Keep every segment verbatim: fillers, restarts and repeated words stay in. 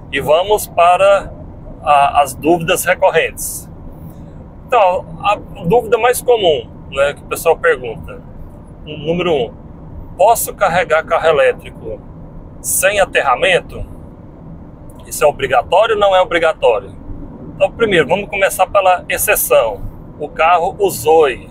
E vamos para a, as dúvidas recorrentes. Então, a dúvida mais comum, né, que o pessoal pergunta, número um, posso carregar carro elétrico sem aterramento? Isso é obrigatório ou não é obrigatório? Então, primeiro, vamos começar pela exceção. O carro, o Zoe,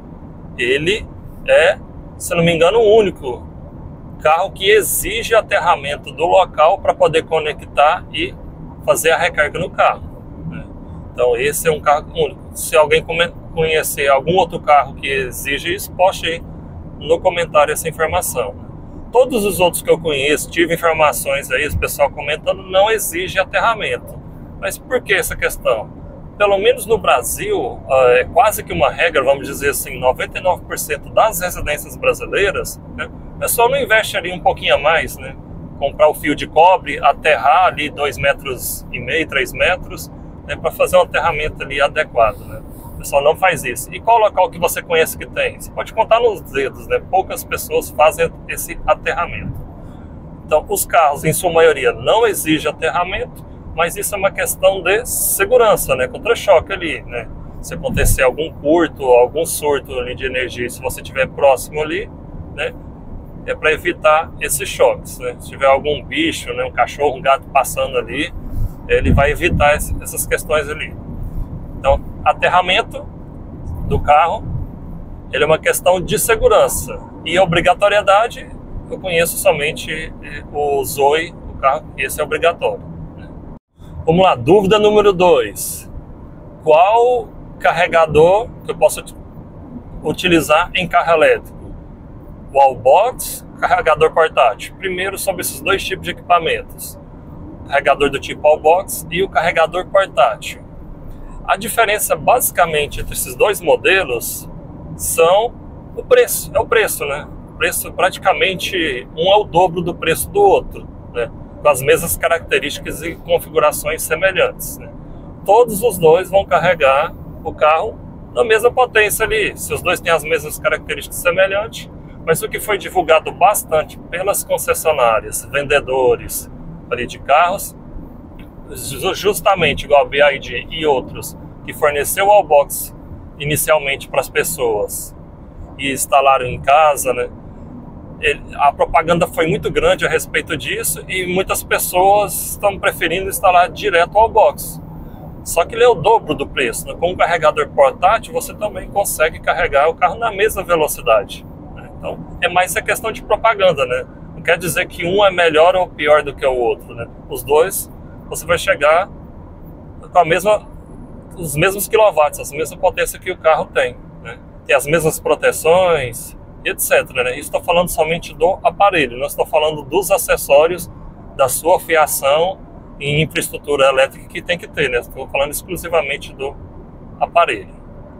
ele é, se não me engano, o único carro que exige aterramento do local para poder conectar e fazer a recarga no carro. Então, esse é um carro único. Se alguém conhecer algum outro carro que exige isso, poste aí no comentário essa informação. Todos os outros que eu conheço, tive informações aí, o pessoal comentando, não exige aterramento. Mas por que essa questão? Pelo menos no Brasil, é quase que uma regra, vamos dizer assim, noventa e nove por cento das residências brasileiras, né, o pessoal não investe ali um pouquinho a mais, né? Comprar o fio de cobre, aterrar ali dois metros e meio, três metros, né, para fazer um aterramento ali adequado, né? O pessoal não faz isso. E qual local que você conhece que tem? Você pode contar nos dedos, né? Poucas pessoas fazem esse aterramento. Então, os carros, em sua maioria, não exigem aterramento, mas isso é uma questão de segurança, né? Contra-choque ali, né? Se acontecer algum curto, algum surto ali de energia, se você estiver próximo ali, né? É para evitar esses choques, né? Se tiver algum bicho, né? Um cachorro, um gato passando ali, ele vai evitar essas questões ali. Então, aterramento do carro, ele é uma questão de segurança. E obrigatoriedade, eu conheço somente o Zoe, o carro, esse é obrigatório. Vamos lá, dúvida número dois. Qual carregador que eu posso utilizar em carro elétrico? Wallbox, carregador portátil. Primeiro, sobre esses dois tipos de equipamentos. Carregador do tipo Wallbox e o carregador portátil. A diferença basicamente entre esses dois modelos são o preço, é o preço, né? O preço praticamente um é o dobro do preço do outro, né? Com as mesmas características e configurações semelhantes, né? Todos os dois vão carregar o carro na mesma potência ali, se os dois têm as mesmas características semelhantes, mas o que foi divulgado bastante pelas concessionárias, vendedores ali de carros, justamente igual a B Y D e outros, que forneceu o Wallbox inicialmente para as pessoas e instalaram em casa, né? Ele, a propaganda foi muito grande a respeito disso e muitas pessoas estão preferindo instalar direto o Wallbox. Só que ele é o dobro do preço, né? Com um carregador portátil você também consegue carregar o carro na mesma velocidade, né? Então é mais essa questão de propaganda, né? Não quer dizer que um é melhor ou pior do que o outro, né? Os dois você vai chegar com a mesma, os mesmos quilowatts, a mesma potência que o carro tem, né? Tem as mesmas proteções, etc, né? Estou falando somente do aparelho, não estou falando dos acessórios da sua fiação e infraestrutura elétrica que tem que ter, né? Estou falando exclusivamente do aparelho.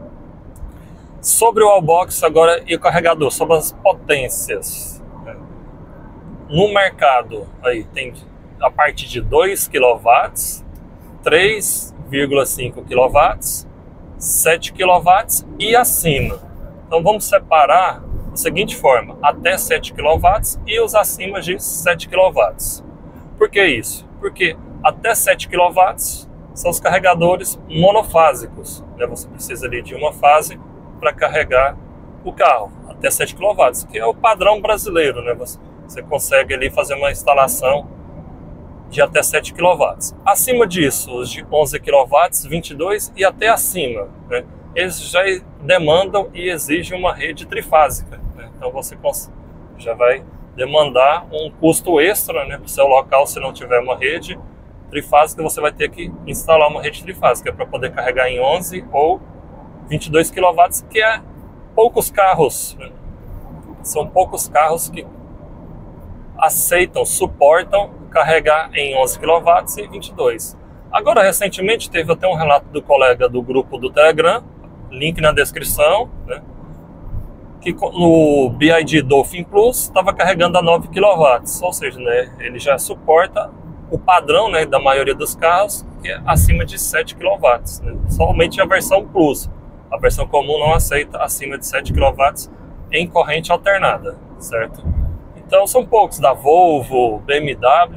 Sobre o Wallbox agora e o carregador, sobre as potências, né? No mercado aí tem a partir de dois quilowatts, três vírgula cinco quilowatts, sete quilowatts e acima. Então vamos separar da seguinte forma, até sete quilowatts e os acima de sete quilowatts. Por que isso? Porque até sete quilowatts são os carregadores monofásicos, né? Você precisa ali de uma fase para carregar o carro, até sete quilowatts, que é o padrão brasileiro, né? Você, você consegue ali fazer uma instalação de até sete quilowatts. Acima disso, os de onze quilowatts, vinte e dois e até acima, né? Eles já demandam e exigem uma rede trifásica, né? Então você já vai demandar um custo extra, né, para o seu local. Se não tiver uma rede trifásica, você vai ter que instalar uma rede trifásica para poder carregar em onze ou vinte e dois quilowatts, que é poucos carros, né? São poucos carros que aceitam, suportam carregar em onze quilowatts e vinte e dois. Agora, recentemente, teve até um relato do colega do grupo do Telegram, link na descrição, né, que no B Y D Dolphin Plus estava carregando a nove quilowatts, ou seja, né, ele já suporta o padrão, né, da maioria dos carros, que é acima de sete quilowatts, né, somente a versão Plus. A versão comum não aceita acima de sete quilowatts em corrente alternada, certo? Então são poucos, da Volvo, B M W, que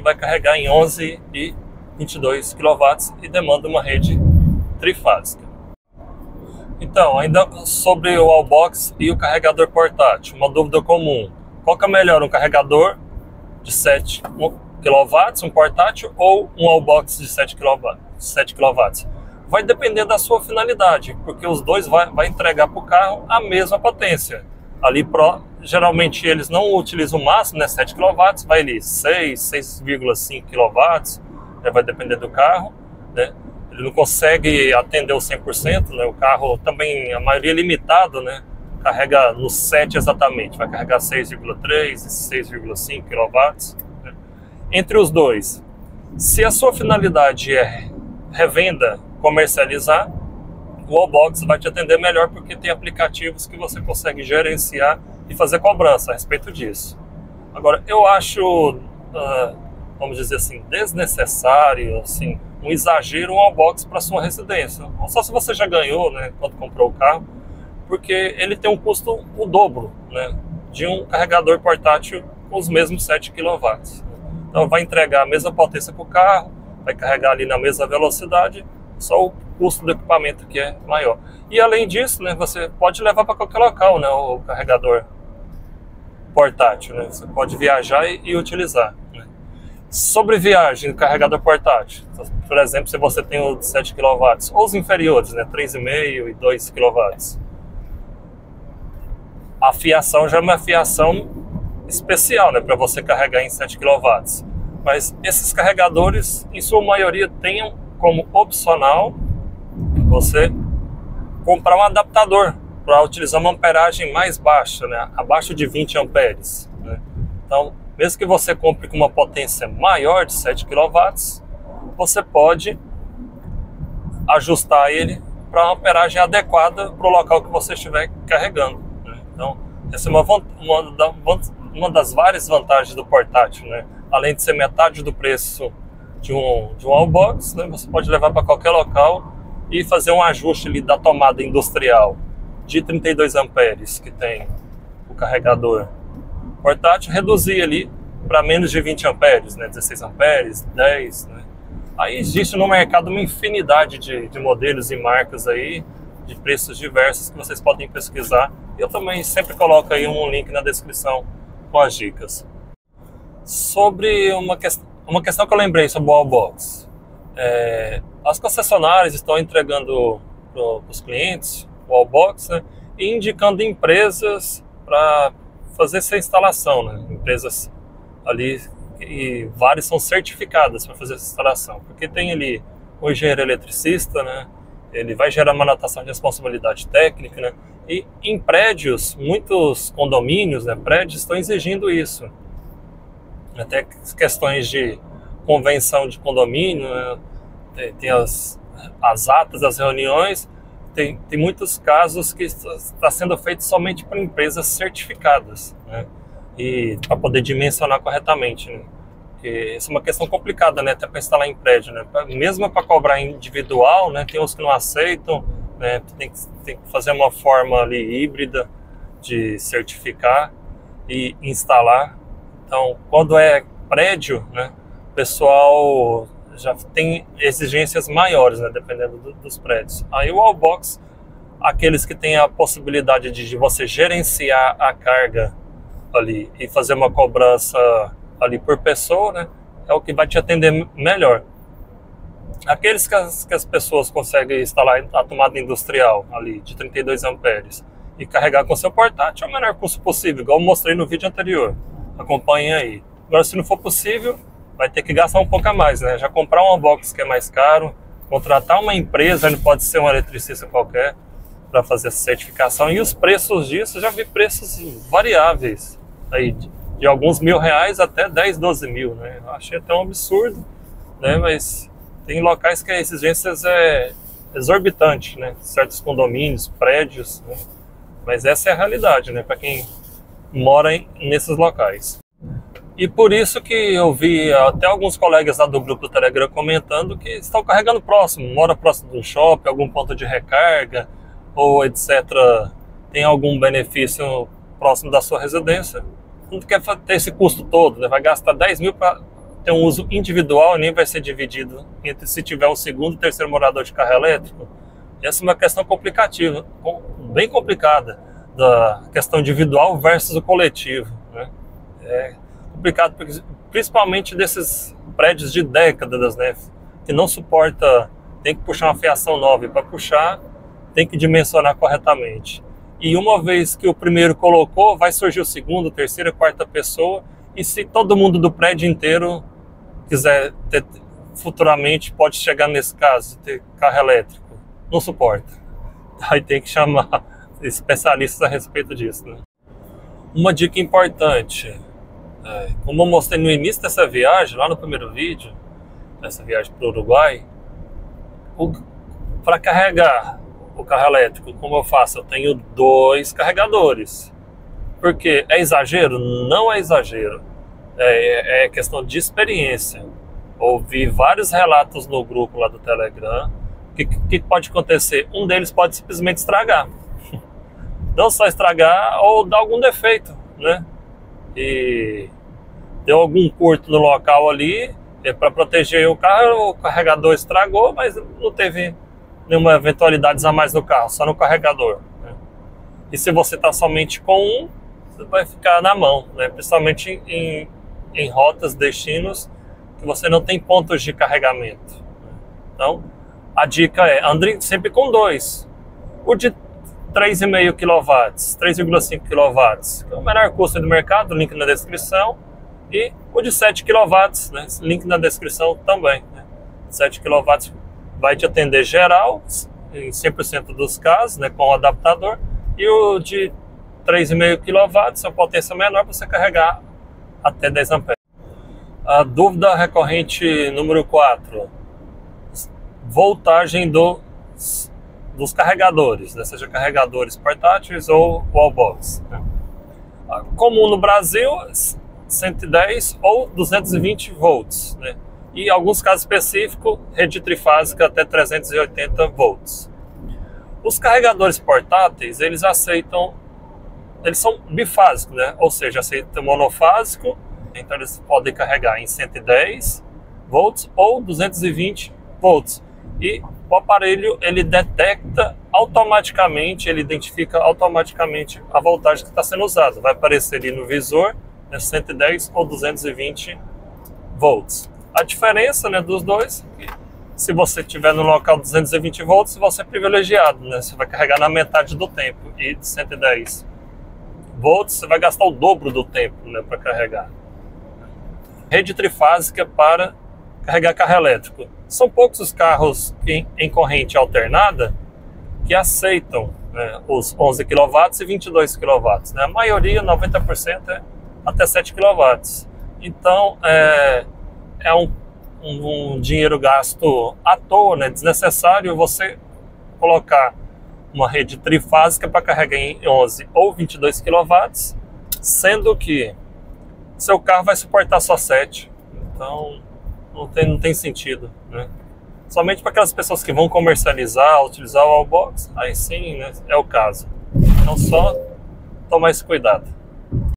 e vai carregar em onze e vinte e dois quilowatts e demanda uma rede trifásica. Então, ainda sobre o wallbox e o carregador portátil, uma dúvida comum: qual que é melhor, um carregador de sete quilowatts, um portátil, ou um wallbox de sete quilowatts? Vai depender da sua finalidade, porque os dois vai, vai entregar para o carro a mesma potência. Ali, pro, geralmente, eles não utilizam o máximo, né, sete quilowatts, vai ali seis, seis vírgula cinco quilowatts, né, vai depender do carro, né? Ele não consegue atender o cem por cento, né? O carro também, a maioria é limitado, né? Carrega no sete exatamente, vai carregar seis vírgula três e seis vírgula cinco quilowatts, né? Entre os dois, se a sua finalidade é revenda, comercializar, o wallbox vai te atender melhor, porque tem aplicativos que você consegue gerenciar e fazer cobrança a respeito disso. Agora, eu acho, uh, vamos dizer assim, desnecessário, assim, um exagero, um wallbox para sua residência. Só se você já ganhou, né, quando comprou o carro, porque ele tem um custo o dobro, né, de um carregador portátil com os mesmos sete quilowatts. Então vai entregar a mesma potência para o carro, vai carregar ali na mesma velocidade, só o custo do equipamento que é maior. E além disso, né, você pode levar para qualquer local, né, o carregador portátil, né, você pode viajar e, e utilizar. Sobre viagem, carregador portátil, por exemplo, se você tem o de sete quilowatts, ou os inferiores, né, três vírgula cinco e dois quilowatts, a fiação já é uma fiação especial, né, para você carregar em sete quilowatts. Mas esses carregadores, em sua maioria, têm como opcional você comprar um adaptador para utilizar uma amperagem mais baixa, né, abaixo de vinte amperes, né? Então, mesmo que você compre com uma potência maior de sete quilowatts, você pode ajustar ele para uma amperagem adequada para o local que você estiver carregando, né? Então, essa é uma, uma, uma das várias vantagens do portátil, né? Além de ser metade do preço de um, de um wallbox, né? Você pode levar para qualquer local e fazer um ajuste ali da tomada industrial de trinta e dois amperes que tem o carregador portátil, reduzir ali para menos de vinte amperes, né, dezesseis amperes, dez, né. Aí existe no mercado uma infinidade de, de modelos e marcas aí, de preços diversos, que vocês podem pesquisar. Eu também sempre coloco aí um link na descrição com as dicas. Sobre uma, que, uma questão que eu lembrei sobre o wallbox, é, as concessionárias estão entregando para os clientes o wallbox, né, e indicando empresas para fazer essa instalação, né? Empresas ali, e várias são certificadas para fazer essa instalação, porque tem ali o engenheiro eletricista, né? Ele vai gerar uma anotação de responsabilidade técnica, né? E em prédios, muitos condomínios, né, prédios estão exigindo isso. Até questões de convenção de condomínio, né? Tem, tem as, as atas das reuniões. Tem, tem muitos casos que está sendo feito somente por empresas certificadas, né? E para poder dimensionar corretamente, né? Porque isso é uma questão complicada, né? Até para instalar em prédio, né? Mesmo para cobrar individual, né? Tem uns que não aceitam, né? Tem que, tem que fazer uma forma ali híbrida de certificar e instalar. Então, quando é prédio, né, o pessoal já tem exigências maiores, né, dependendo do, dos prédios. Aí o wallbox, aqueles que têm a possibilidade de, de você gerenciar a carga ali e fazer uma cobrança ali por pessoa, né, é o que vai te atender melhor. Aqueles que as, que as pessoas conseguem instalar a tomada industrial ali de trinta e dois amperes e carregar com seu portátil é o menor custo possível, igual eu mostrei no vídeo anterior. Acompanhem aí. Agora, se não for possível, vai ter que gastar um pouco a mais, né? Já comprar um wallbox que é mais caro, contratar uma empresa, não pode ser um eletricista qualquer, para fazer essa certificação. E os preços disso, já vi preços variáveis, aí, de, de alguns mil reais até dez, doze mil, né? Eu achei até um absurdo, né? Mas tem locais que a exigências é exorbitante, né? Certos condomínios, prédios, né? Mas essa é a realidade, né? Para quem mora em, nesses locais. E por isso que eu vi até alguns colegas lá do grupo do Telegram comentando que estão carregando próximo, mora próximo do shopping, algum ponto de recarga, ou etcétera. Tem algum benefício próximo da sua residência. Não quer ter esse custo todo, né? Vai gastar dez mil para ter um uso individual, nem vai ser dividido entre se tiver o segundo e terceiro morador de carro elétrico. Essa é uma questão complicativa, bem complicada, da questão individual versus o coletivo, né? É complicado, principalmente desses prédios de décadas, né? Que não suporta, tem que puxar uma fiação nova, e para puxar tem que dimensionar corretamente. E uma vez que o primeiro colocou, vai surgir o segundo, terceiro e quarta pessoa, e se todo mundo do prédio inteiro quiser ter, futuramente, pode chegar nesse caso, ter carro elétrico, não suporta. Aí tem que chamar especialistas a respeito disso, né? Uma dica importante, é, como eu mostrei no início dessa viagem, lá no primeiro vídeo, essa viagem para o Uruguai, para carregar o carro elétrico, como eu faço? Eu tenho dois carregadores. Porque é exagero? Não é exagero. É, é questão de experiência. Ouvi vários relatos no grupo lá do Telegram. O que, que pode acontecer? Um deles pode simplesmente estragar. Não só estragar, ou dar algum defeito, né? E deu algum curto no local ali, para proteger o carro, o carregador estragou, mas não teve nenhuma eventualidade a mais no carro, só no carregador, né? E se você está somente com um, você vai ficar na mão, né? Principalmente em, em rotas, destinos, que você não tem pontos de carregamento. Então, a dica é, ande sempre com dois. O de três vírgula cinco quilowatts, três vírgula cinco quilowatts, que é o menor custo do mercado, link na descrição. E o de sete quilowatts, né? Link na descrição também, né? sete quilowatts vai te atender geral, em cem por cento dos casos, né? Com o adaptador. E o de três vírgula cinco quilowatts, a potência menor, para você carregar até dez amperes. A dúvida recorrente número quatro. Voltagem do, dos carregadores, né? Seja carregadores portáteis ou wallbox, né? Comum no Brasil, cento e dez ou duzentos e vinte volts, né? E em alguns casos específicos, rede trifásica até trezentos e oitenta volts. Os carregadores portáteis, eles aceitam, eles são bifásicos, né? Ou seja, aceitam monofásico, então eles podem carregar em cento e dez volts ou duzentos e vinte volts. E o aparelho, ele detecta automaticamente, ele identifica automaticamente a voltagem que está sendo usada. Vai aparecer ali no visor, né, cento e dez ou duzentos e vinte volts. A diferença, né, dos dois, se você estiver no local duzentos e vinte volts, você é privilegiado, né? Você vai carregar na metade do tempo. E de cento e dez volts, você vai gastar o dobro do tempo, né, para carregar. Rede trifásica para carregar carro elétrico. São poucos os carros em, em corrente alternada que aceitam, né, os onze quilowatts e vinte e dois quilowatts, né? A maioria, noventa por cento, é até sete quilowatts. Então, é, é um, um, um dinheiro gasto à toa, né, desnecessário você colocar uma rede trifásica para carregar em onze ou vinte e dois quilowatts, sendo que seu carro vai suportar só sete. Então, não tem, não tem sentido, né? Somente para aquelas pessoas que vão comercializar, utilizar o wallbox, aí sim, né, é o caso. Então, só tomar esse cuidado.